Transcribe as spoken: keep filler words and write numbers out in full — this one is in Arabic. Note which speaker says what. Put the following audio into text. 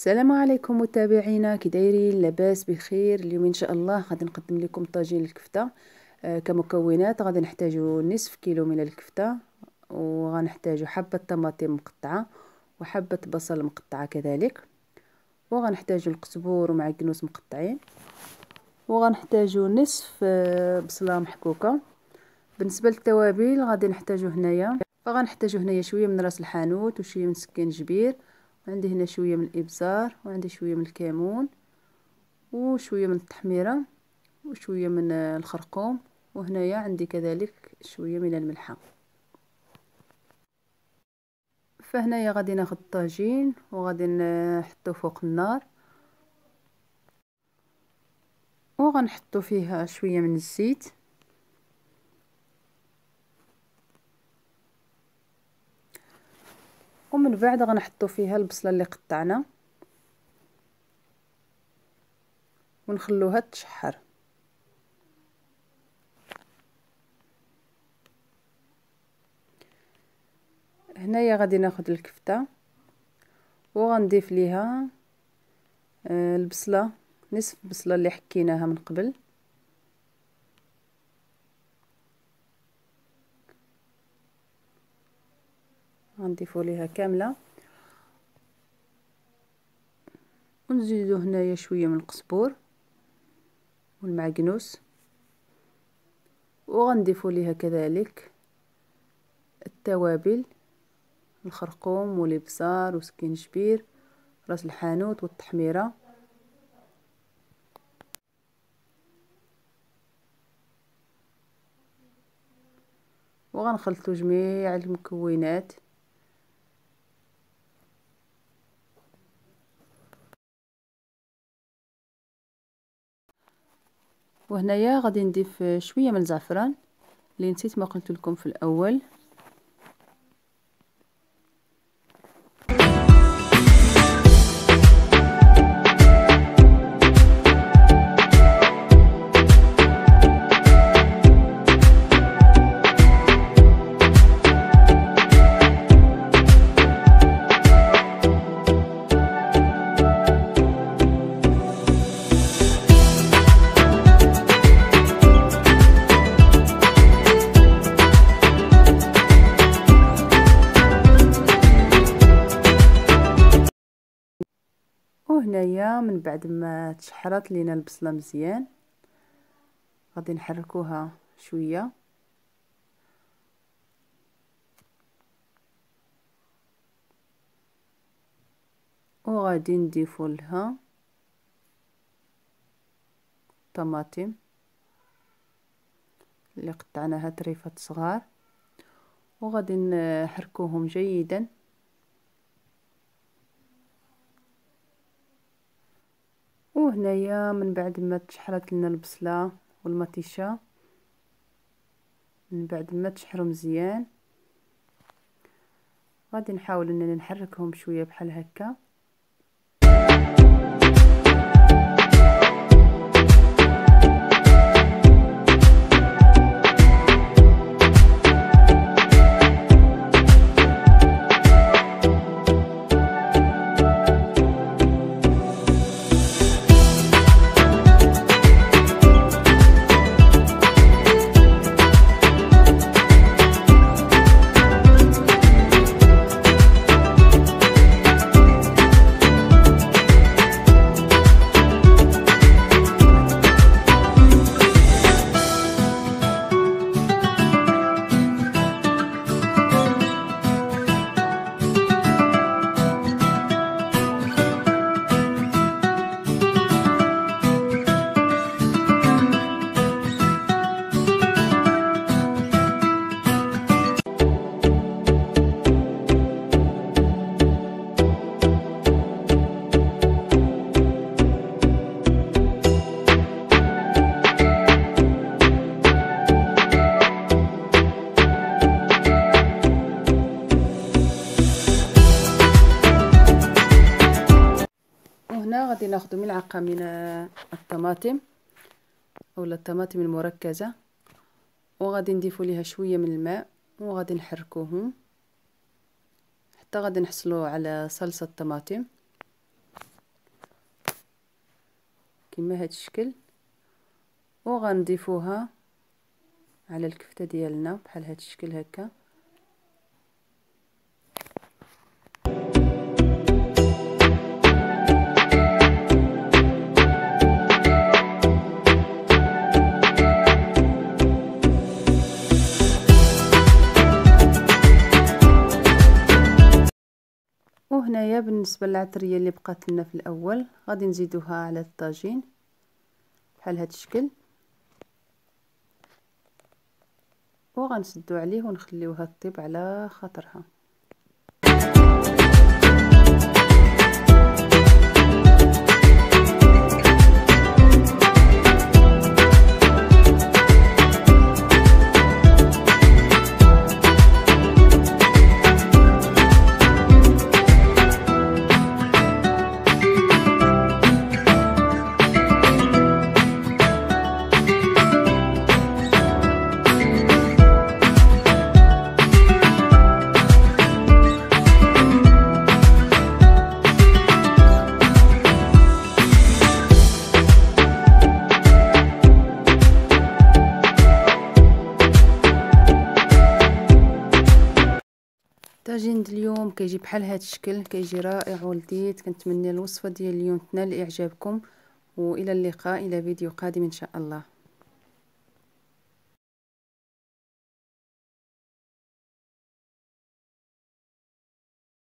Speaker 1: السلام عليكم متابعينا، كي دايرين؟ لاباس بخير؟ اليوم ان شاء الله غادي نقدم لكم طاجين الكفته. آه كمكونات غادي نحتاجو نصف كيلو من الكفته، وغنحتاجو حبه طماطم مقطعه وحبه بصل مقطعه كذلك، وغنحتاجو القزبور ومعكنوس مقطعين، وغنحتاجو نصف آه بصله محكوكه. بالنسبه للتوابل غادي نحتاجو هنايا فغنحتاجو هنايا شويه من راس الحانوت وشويه من سكينجبير، وعندي هنا شويه من الابزار، وعندي شويه من الكمون، وشويه من التحميره، وشويه من الخرقوم، وهنايا عندي كذلك شويه من الملحه. فهنايا غادي ناخذ الطاجين وغادي نحطو فوق النار، وغنحطو فيها شويه من الزيت، ومن بعد غنحطو فيها البصله اللي قطعنا ونخلوها تشحر. هنايا غادي ناخذ الكفته وغنضيف ليها البصله، نصف البصله اللي حكيناها من قبل، غنضيفوا ليها كامله، ونزيدو هنايا شويه من القزبور والمعكنوس، وغنضيفوا ليها كذلك التوابل، الخرقوم والابزار وسكينجبير، راس الحانوت والتحميره، وغنخلطوا جميع المكونات. وهنايا غادي نضيف شويه من الزعفران اللي نسيت ما قلت لكم في الاول. وهنايا من بعد ما تشحرات لينا البصله مزيان غادي نحركوها شويه، وغادي نضيفوا لها طماطم اللي قطعناها طريفات صغار، وغادي نحركوهم جيدا. وهنايا من بعد ما تشحرت لنا البصله والمطيشه، من بعد ما تشحروا مزيان غادي نحاول اننا نحركهم شويه بحال هكا. هنا غادي ناخذ ملعقه من الطماطم اولا الطماطم المركزه، وغادي نضيفوا ليها شويه من الماء، وغادي نحركوهم حتى غادي نحصلوا على صلصه طماطم. كما هاد الشكل، وغنضيفوها على الكفتة ديالنا بحال هاد الشكل هكا. وهنايا بالنسبه للعطريه اللي بقات لنا في الاول غادي نزيدوها على الطاجين بحال هاد الشكل، وغنسدو عليه ونخليوها طيب على خاطرها. الطاجين ديال اليوم كيجي بحال هذا الشكل، كيجي رائع ولذيذ. كنتمنى الوصفه ديال اليوم تنال اعجابكم، والى اللقاء الى فيديو قادم ان شاء الله.